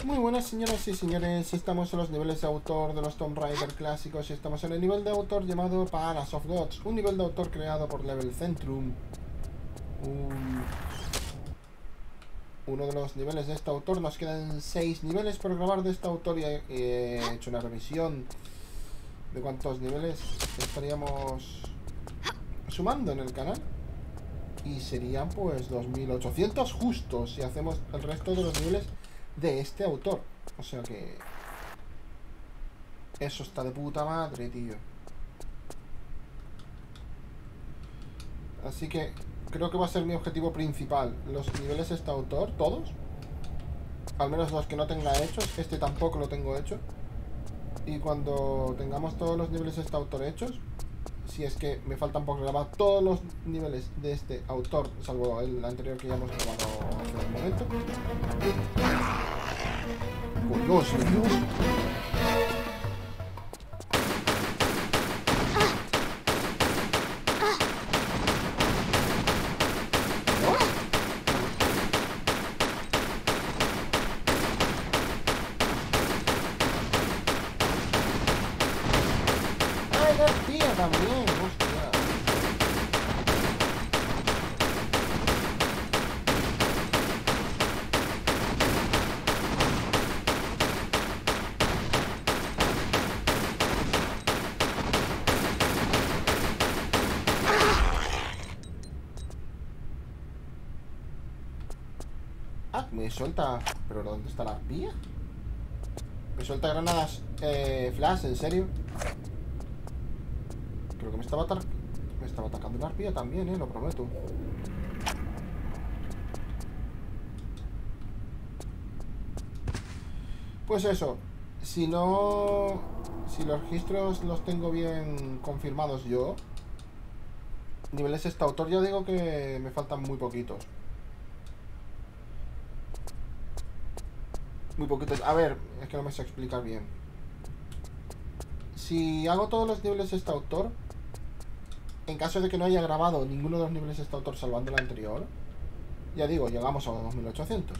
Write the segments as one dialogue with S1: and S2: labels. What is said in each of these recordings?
S1: Muy buenas señoras y señores, estamos en los niveles de autor de los Tomb Raider clásicos y estamos en el nivel de autor llamado Palace of Gods, un nivel de autor creado por Level Centrum, uno de los niveles de este autor. Nos quedan 6 niveles por grabar de este autor y he hecho una revisión de cuántos niveles estaríamos sumando en el canal y serían pues 2800 justos si hacemos el resto de los niveles de este autor. O sea que eso está de puta madre, tío. Así que creo que va a ser mi objetivo principal. Los niveles de este autor, todos, al menos los que no tenga hechos. Este tampoco lo tengo hecho. Y cuando tengamos todos los niveles de este autor hechos, si es que me faltan por grabar todos los niveles de este autor, salvo el anterior que ya hemos grabado hace un momento. Dios, Dios. ¡Ay, la tía también! ¡Hostia! Ah, me suelta... ¿Pero dónde está la arpía? Me suelta granadas flash, ¿en serio? Creo que me estaba atacando la arpía también, lo prometo. Pues eso, si no... Si los registros los tengo bien confirmados yo, niveles este autor, ya digo que me faltan muy poquitos. Muy poquitos. A ver, es que no me sé explicar bien. Si hago todos los niveles de este autor, en caso de que no haya grabado ninguno de los niveles de este autor salvando el anterior, ya digo, llegamos a los 2800.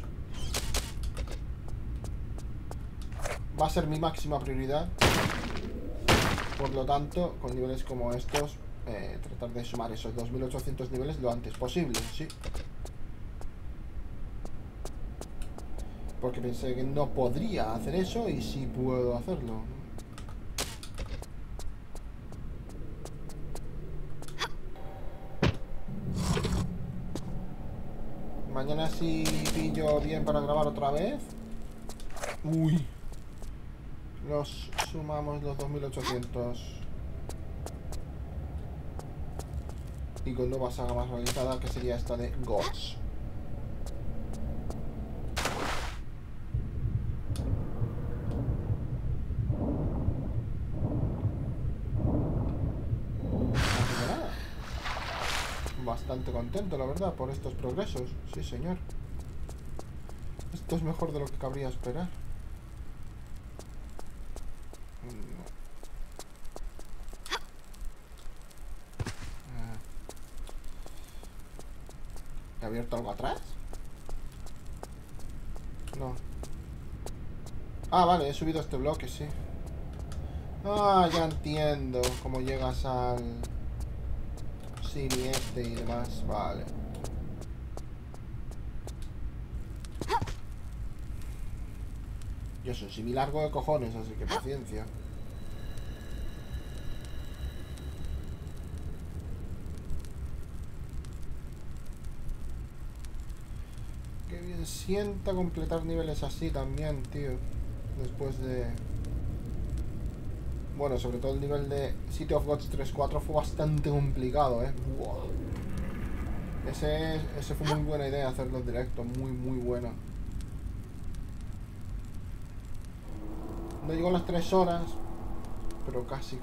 S1: Va a ser mi máxima prioridad. Por lo tanto, con niveles como estos, tratar de sumar esos 2800 niveles lo antes posible, sí. Porque pensé que no podría hacer eso y sí puedo hacerlo. Mañana sí pillo bien para grabar otra vez. Uy. Los sumamos los 2800. Y con nueva saga más realizada, que sería esta de Gods. Bastante contento, la verdad, por estos progresos. Sí, señor. Esto es mejor de lo que cabría esperar. ¿He abierto algo atrás? No. Ah, vale, he subido este bloque, sí. Ah, ya entiendo cómo llegas al... Cine este y demás, vale. Yo soy simi largo de cojones, así que paciencia. Qué bien sienta completar niveles así también, tío. Después de... Bueno, sobre todo el nivel de City of Gods 3-4 fue bastante complicado, Buah. Ese fue muy buena idea, hacerlo en directo, muy buena. No llegó a las 3 horas, pero casi.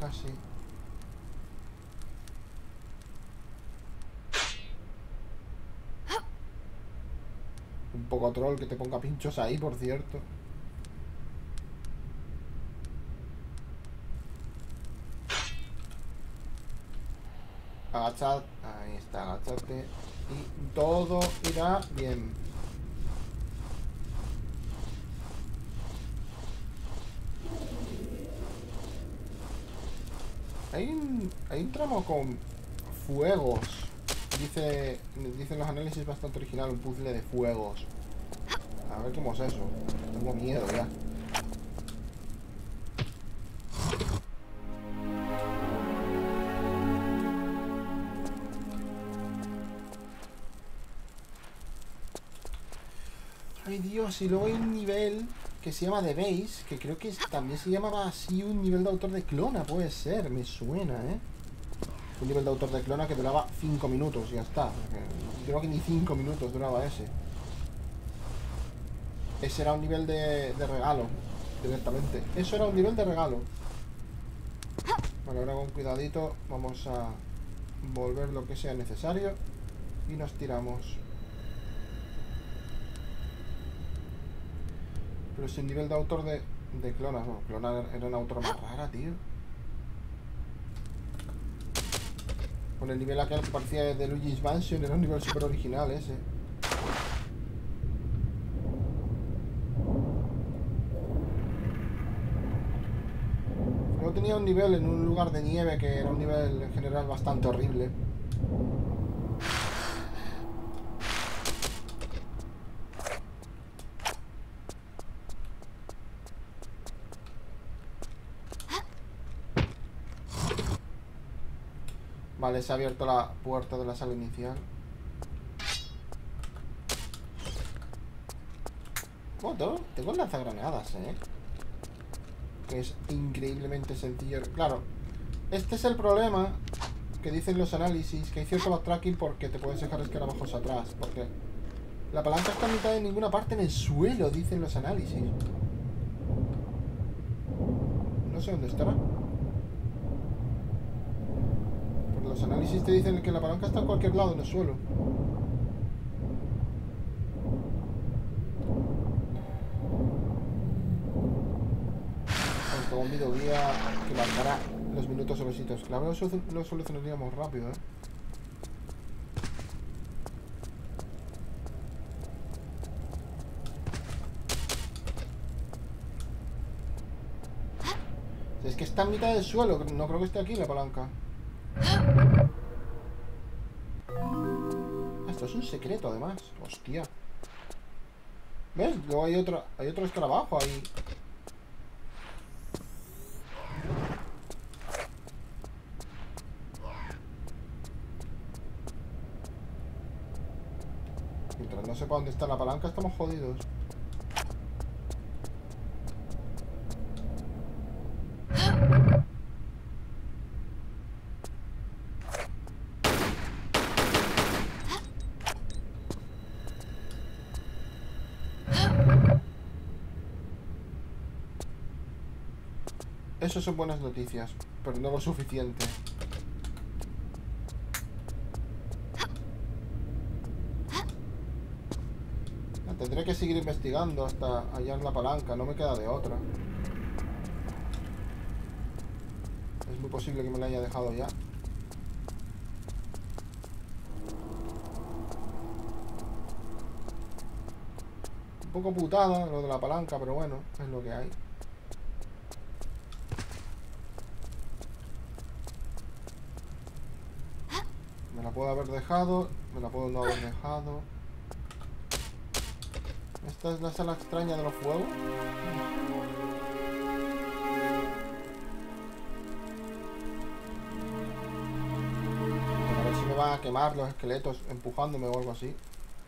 S1: Un poco troll que te ponga pinchos ahí, por cierto. Agachad, ahí está, agachate y todo irá bien. Hay un tramo con fuegos. Dicen los análisis bastante original, un puzzle de fuegos. A ver cómo es eso. Tengo miedo ya. Ay Dios, y luego hay un nivel que se llama The Base, que creo que también se llamaba así, un nivel de autor de Clona, puede ser, me suena, un nivel de autor de Clona que duraba 5 minutos, ya está. Creo que ni 5 minutos duraba ese. Ese era un nivel de regalo, directamente. Eso era un nivel de regalo. Vale, ahora con cuidadito vamos a volver lo que sea necesario y nos tiramos. Pero sin nivel de autor de Clona. No, Clona era una autora más rara, tío. Con el nivel aquel que parecía de Luigi's Mansion, era un nivel súper original ese. Luego tenía un nivel en un lugar de nieve que era un nivel en general bastante horrible. Vale, se ha abierto la puerta de la sala inicial. Bueno, tengo lanzagranadas, que es increíblemente sencillo. Claro, este es el problema que dicen los análisis, que hay cierto backtracking porque te puedes dejar escarabajos atrás. Porque la palanca está a mitad de ninguna parte en el suelo, dicen los análisis. No sé dónde estará. Los análisis te dicen que la palanca está en cualquier lado en el suelo. Aunque un videoguía que marcará los minutos o los sitios clave lo solucionaríamos rápido, Es que está en mitad del suelo, no creo que esté aquí la palanca. Esto es un secreto, además. Hostia. ¿Ves? Luego hay otro escarabajo ahí. Mientras no sepa dónde está la palanca, estamos jodidos. Eso son buenas noticias, pero no lo suficiente. Tendré que seguir investigando hasta hallar la palanca, no me queda de otra. Es muy posible que me la haya dejado ya. Un poco putada lo de la palanca, pero bueno, es lo que hay. Me la puedo haber dejado, me la puedo no haber dejado. Esta es la sala extraña de los fuegos. A ver si me van a quemar los esqueletos empujándome o algo así.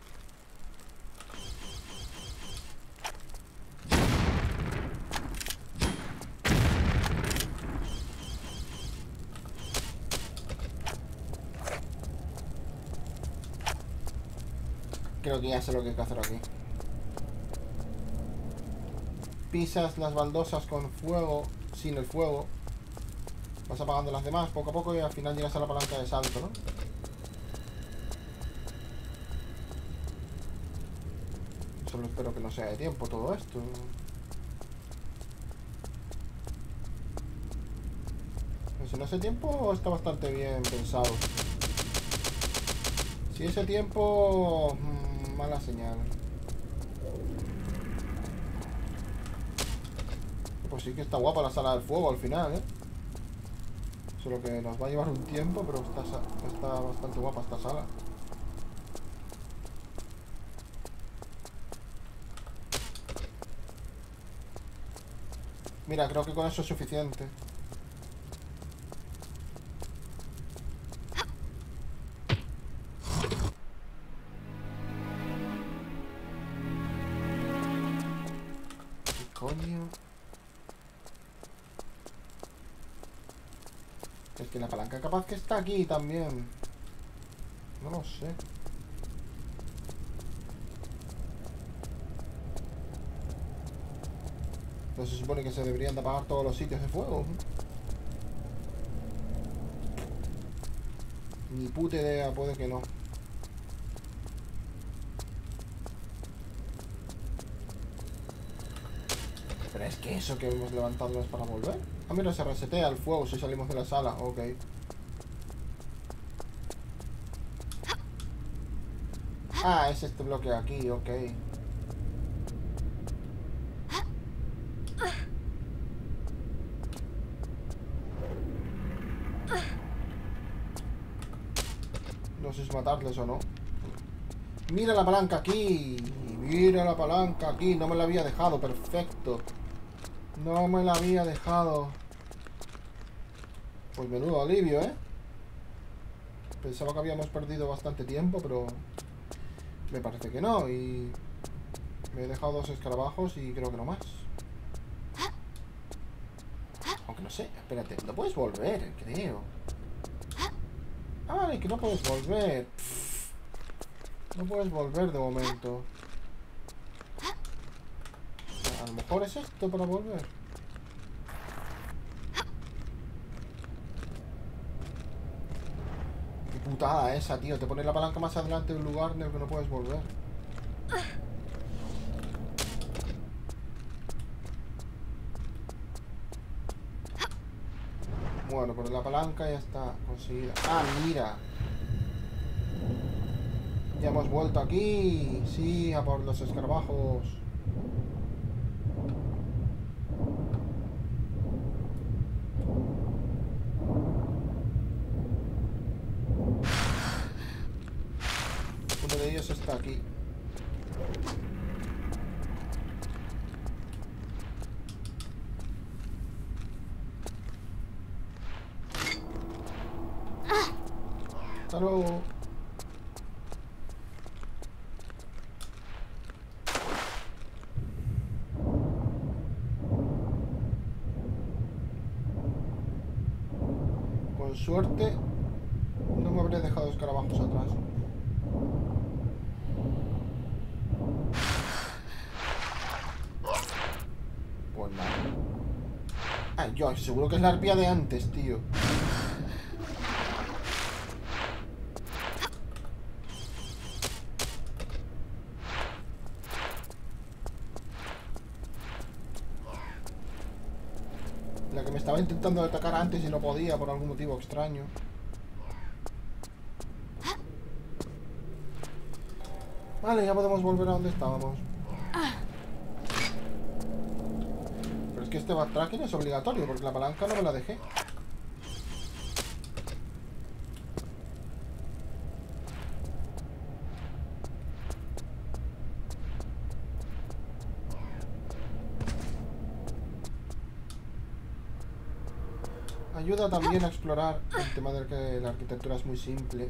S1: Creo que ya sé lo que hay que hacer aquí. Pisas las baldosas con fuego, sin el fuego. Vas apagando las demás poco a poco y al final llegas a la palanca de salto, ¿no? Solo espero que no sea de tiempo todo esto. Pero si no hace tiempo, está bastante bien pensado. Si ese tiempo... mala señal. Pues sí que está guapa la sala del fuego al final, Solo que nos va a llevar un tiempo, pero está bastante guapa esta sala. Mira, creo que con eso es suficiente. ¿Qué coño? Es que la palanca capaz que está aquí también. No lo sé. No se supone que se deberían de apagar todos los sitios de fuego. Ni puta idea, puede que no. Pero es que eso que hemos levantado no es para volver. Ah, mira, se resetea el fuego si salimos de la sala. Ok. Ah, es este bloque aquí, ok. No sé si matarles o no. Mira la palanca aquí. Mira la palanca aquí. No me la había dejado, perfecto. No me la había dejado. Pues menudo alivio, ¿eh? Pensaba que habíamos perdido bastante tiempo, pero me parece que no. Y me he dejado 2 escarabajos y creo que no más. Aunque no sé, espérate. No puedes volver, creo. Ah, vale, que no puedes volver. No puedes volver de momento. A lo mejor es esto para volver. Qué putada esa, tío. Te pone la palanca más adelante de un lugar en el que no puedes volver. Bueno, pero la palanca ya está conseguida. Ah, mira. Ya hemos vuelto aquí. Sí, a por los escarabajos. Uno de ellos está aquí. Hasta luego. Con suerte no me habré dejado escarabajos atrás. Pues nada. Ah, yo seguro que es la arpía de antes, tío. La que me estaba intentando atacar antes y no podía por algún motivo extraño. Vale, ya podemos volver a donde estábamos. Pero es que este backtracking es obligatorio porque la palanca no me la dejé. Ayuda también a explorar el tema de que la arquitectura es muy simple.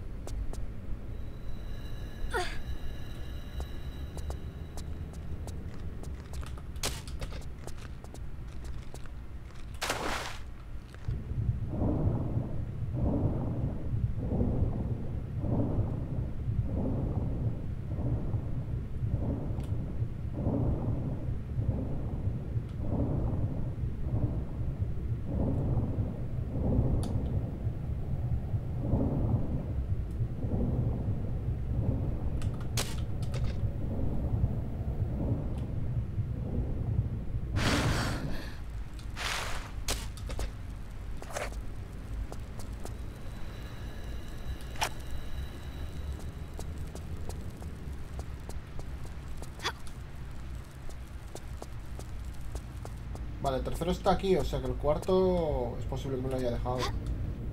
S1: Vale, el tercero está aquí, o sea que el cuarto es posible que me lo haya dejado.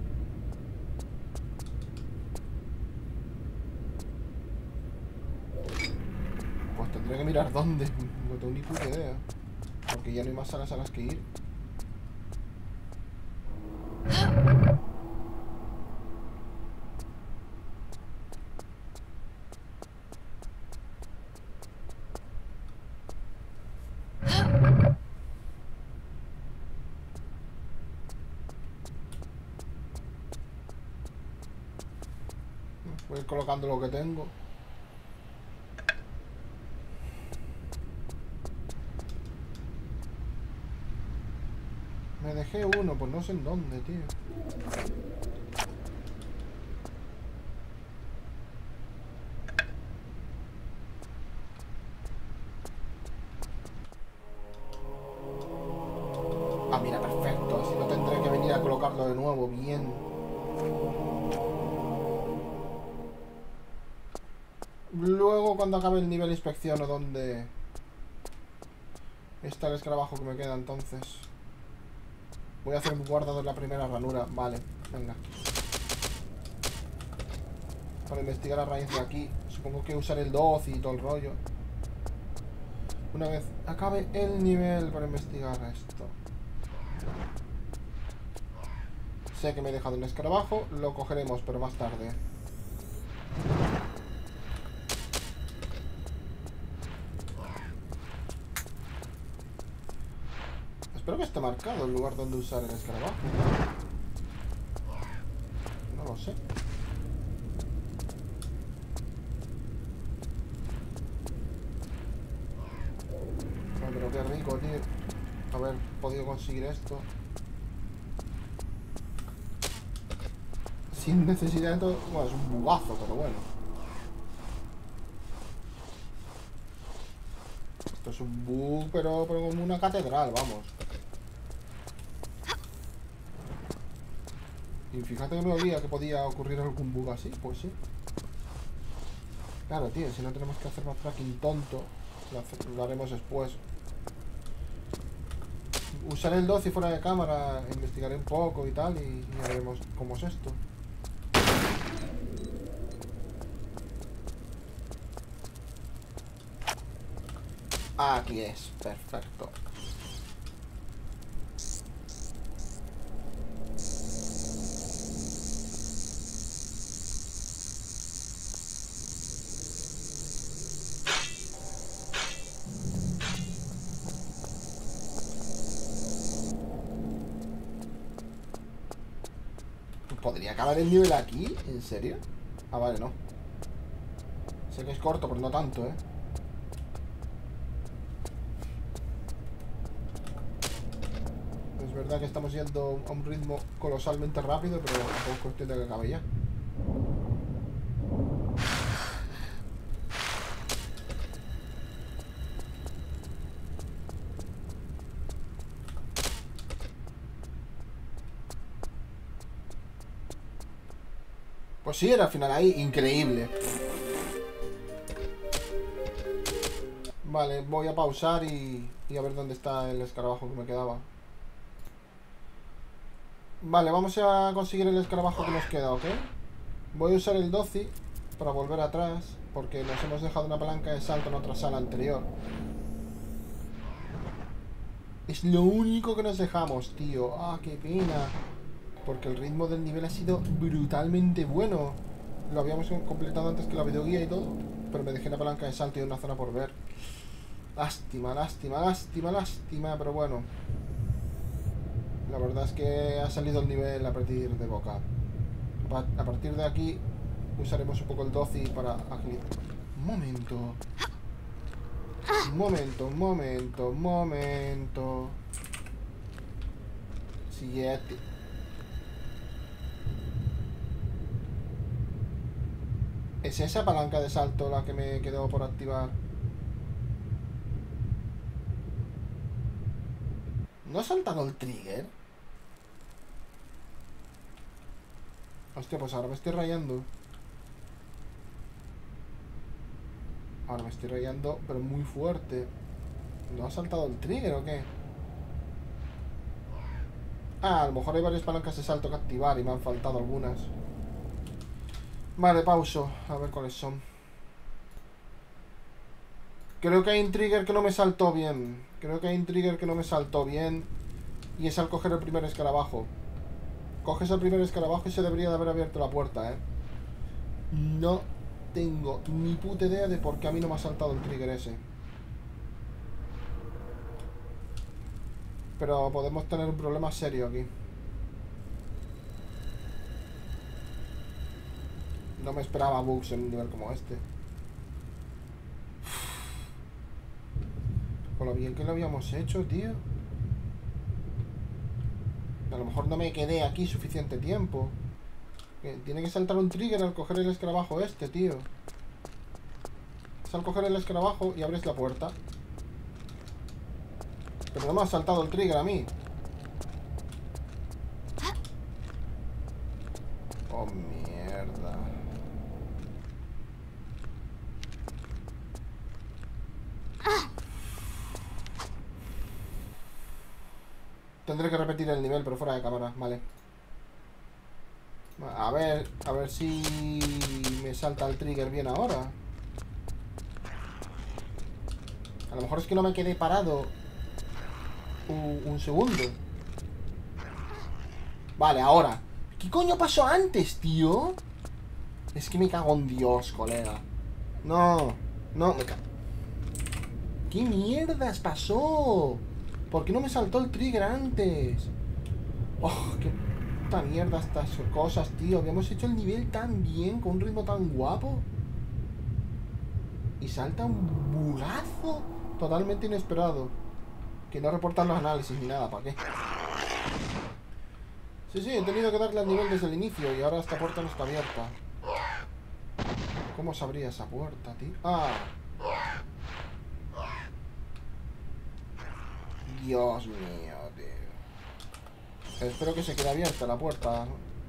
S1: Tendré que mirar dónde. No tengo ni puta idea. Porque ya no hay más salas a las que ir. Voy a ir colocando lo que tengo. Me dejé uno, pues no sé en dónde, tío. Ah, mira, perfecto. Así no tendré que venir a colocarlo de nuevo. Bien. Luego, cuando acabe el nivel de inspección o donde está el escarabajo que me queda, entonces voy a hacer un guardado en la primera ranura. Vale, venga. Para investigar a raíz de aquí. Supongo que usaré el 12 y todo el rollo. Una vez acabe el nivel para investigar esto. Sé que me he dejado un escarabajo. Lo cogeremos, pero más tarde. Espero que esté marcado el lugar donde usar el escarabajo. No lo sé. Ay, pero qué rico, tío. Haber podido conseguir esto. Sin necesidad de todo. Bueno, es un bugazo, pero bueno. Esto es un bug, pero como una catedral, vamos. Y fíjate que no había que podía ocurrir algún bug así, pues sí. Claro, tío, si no tenemos que hacer más tracking tonto, lo haremos después. Usaré el 12 fuera de cámara, investigaré un poco y tal, y ya veremos cómo es esto. Aquí es, perfecto. ¿Podría acabar el nivel aquí? ¿En serio? Ah, vale, no. Sé que es corto, pero no tanto, ¿eh? Es verdad que estamos yendo a un ritmo colosalmente rápido, pero tampoco es cuestión de que acabe ya. Pues sí, era al final ahí. Increíble. Vale, voy a pausar y a ver dónde está el escarabajo que me quedaba. Vale, vamos a conseguir el escarabajo que nos queda, ¿ok? Voy a usar el 12 para volver atrás, porque nos hemos dejado una palanca de salto en otra sala anterior. Es lo único que nos dejamos, tío. Ah, qué pena. Porque el ritmo del nivel ha sido brutalmente bueno. Lo habíamos completado antes que la videoguía y todo, pero me dejé una palanca de salto y una zona por ver. Lástima, lástima, lástima, lástima, pero bueno. La verdad es que ha salido el nivel a partir de boca. A partir de aquí usaremos un poco el 12 para agilizar. Un momento. Un momento, un momento, un momento. Siguiente. ¿Es esa palanca de salto la que me quedó por activar? ¿No ha saltado el trigger? Hostia, pues ahora me estoy rayando. Ahora me estoy rayando, pero muy fuerte. ¿No ha saltado el trigger o qué? Ah, a lo mejor hay varias palancas de salto que activar y me han faltado algunas. Vale, pauso. A ver cuáles son. Creo que hay un trigger que no me saltó bien. Creo que hay un trigger que no me saltó bien. Y es al coger el primer escarabajo. Coges el primer escarabajo y se debería de haber abierto la puerta, ¿eh? No tengo ni puta idea de por qué a mí no me ha saltado el trigger ese. Pero podemos tener un problema serio aquí. No me esperaba bugs en un nivel como este. Con lo bien que lo habíamos hecho, tío. A lo mejor no me quedé aquí suficiente tiempo. Tiene que saltar un trigger al coger el escarabajo este, tío. Es al coger el escarabajo y abres la puerta. Pero no me ha saltado el trigger a mí. Oh, mierda. Tendré que repetir el nivel, pero fuera de cámara, vale. A ver si me salta el trigger bien ahora. A lo mejor es que no me quedé parado un segundo. Vale, ahora. ¿Qué coño pasó antes, tío? Es que me cago en Dios, colega. No, no, me cago. ¿Qué mierdas pasó? ¿Por qué no me saltó el trigger antes? Oh, qué puta mierda estas cosas, tío. Habíamos hecho el nivel tan bien, con un ritmo tan guapo. Y salta un bugazo totalmente inesperado. Que no reportan los análisis ni nada, ¿para qué? Sí, he tenido que darle al nivel desde el inicio. Y ahora esta puerta no está abierta. ¿Cómo se abría esa puerta, tío? ¡Ah! Dios mío, tío. Espero que se quede abierta la puerta.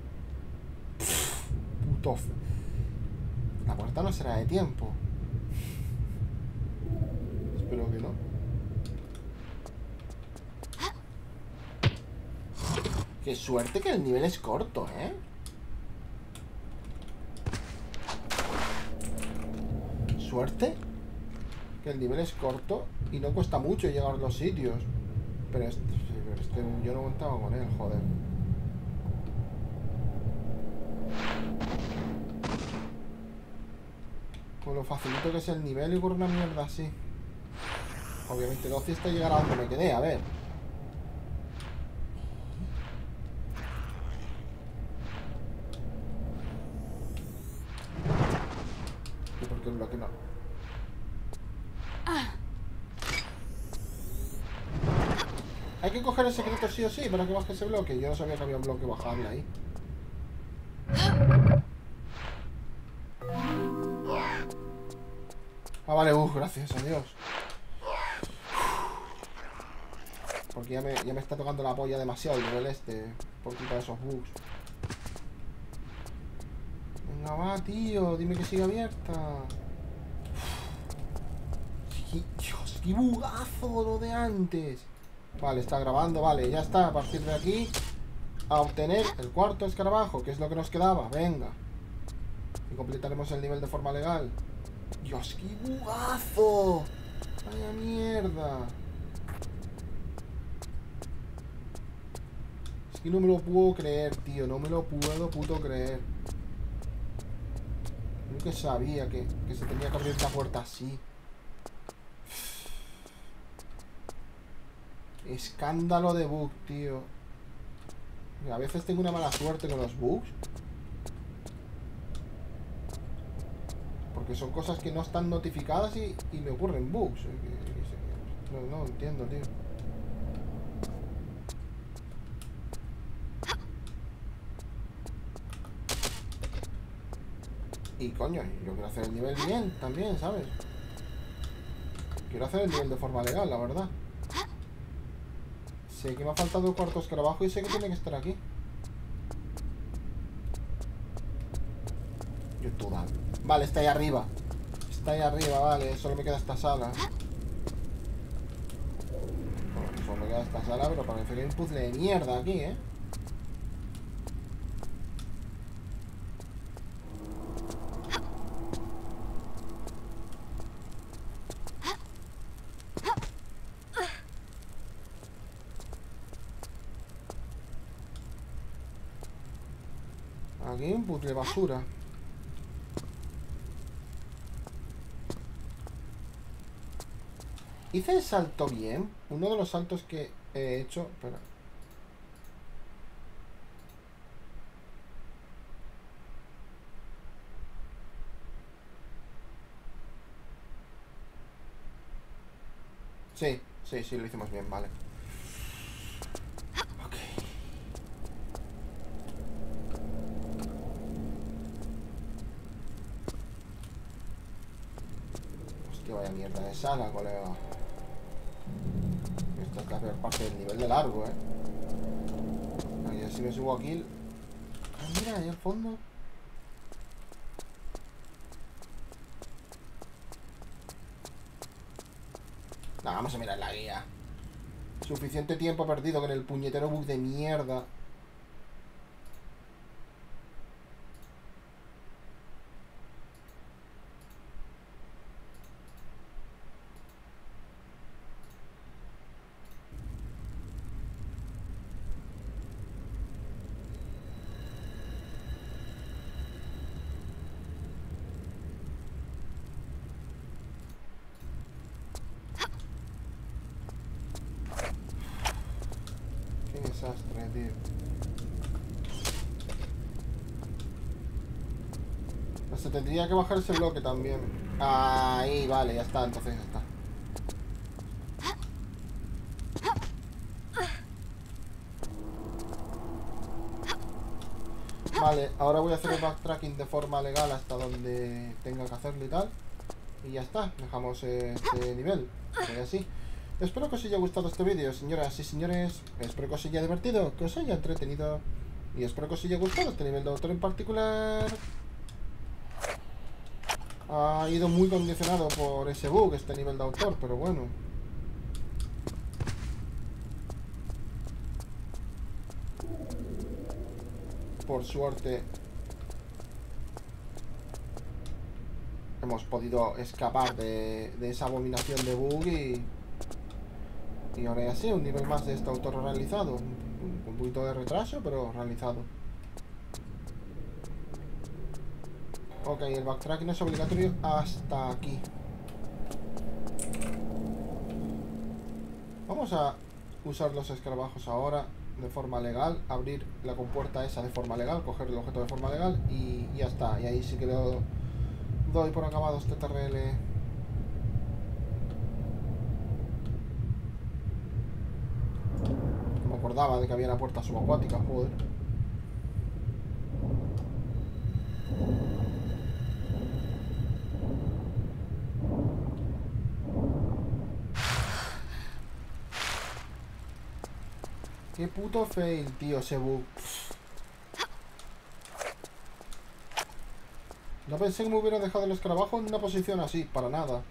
S1: Puto. La puerta no será de tiempo. Espero que no. Qué suerte que el nivel es corto, ¿eh? Suerte que el nivel es corto y no cuesta mucho llegar a los sitios. Pero este yo no contaba con él, joder. Con lo facilito que es el nivel y por una mierda así. Obviamente no hasta llegar a donde me quedé, a ver. ¿Y por qué el bloque no? Hay que coger el secreto sí o sí para que baje ese bloque. Yo no sabía que había un bloque bajable ahí. Ah, vale, gracias a Dios. Porque ya me está tocando la polla demasiado el nivel este. Por culpa de esos bugs. Venga, va, tío. Dime que sigue abierta. Dios, qué bugazo lo de antes. Vale, está grabando, vale, ya está. A partir de aquí, a obtener el cuarto escarabajo, que es lo que nos quedaba. Venga. Y completaremos el nivel de forma legal. Dios, qué bugazo. Vaya mierda. Es que no me lo puedo creer, tío. No me lo puedo puto creer. Yo que sabía que se tenía que abrir la puerta así. Escándalo de bug, tío. A veces tengo una mala suerte con los bugs. Porque son cosas que no están notificadas y me ocurren bugs. No entiendo, tío. Y coño, yo quiero hacer el nivel bien también, ¿sabes? Quiero hacer el nivel de forma legal, la verdad. Sé que me ha faltado el cuarto escarabajo y sé que tiene que estar aquí. YouTube. Vale, está ahí arriba. Está ahí arriba, vale. Solo me queda esta sala. Bueno, solo me queda esta sala, pero parece que hay un puzzle de mierda aquí, ¿eh? Aquí hay un puzzle basura. Hice el salto bien. Uno de los saltos que he hecho... Espera. Sí, lo hicimos bien, vale. Ok. Hostia, vaya mierda de sala, colega. Esta es la peor parte del nivel de largo, Ahí si me subo aquí... Ah, mira, ahí al fondo. Nah, vamos a mirar la guía. Suficiente tiempo perdido con el puñetero bug de mierda. Qué desastre, tío. Se tendría que bajar ese bloque también. Ahí, vale, ya está, entonces ya está. Vale, ahora voy a hacer el backtracking de forma legal hasta donde tenga que hacerlo y tal. Y ya está, dejamos este nivel. Y así. Espero que os haya gustado este vídeo, señoras y señores. Espero que os haya divertido, que os haya entretenido. Y espero que os haya gustado este nivel de autor en particular. Ha ido muy condicionado por ese bug, este nivel de autor, pero bueno. Por suerte hemos podido escapar de esa abominación de bug y ahora ya sí, un nivel más de este autor realizado. Un poquito de retraso, pero realizado. Ok, el backtracking es obligatorio hasta aquí. Vamos a usar los escarabajos ahora de forma legal, abrir la compuerta esa de forma legal, coger el objeto de forma legal y ya está. Y ahí sí que lo doy por acabado este TRL. No me acordaba de que había una puerta subacuática, joder. Qué puto fail, tío, ese bug. No pensé que me hubiera dejado el escarabajo en una posición así, para nada.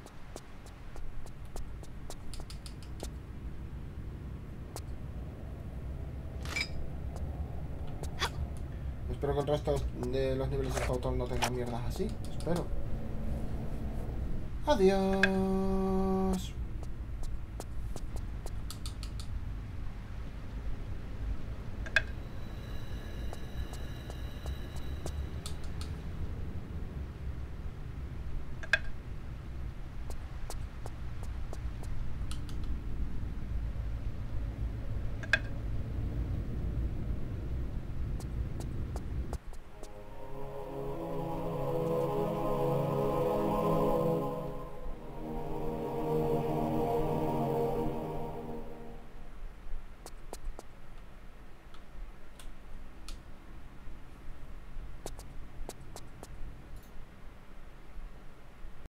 S1: Espero que el resto de los niveles de este autor no tengan mierdas así. Espero. Adiós.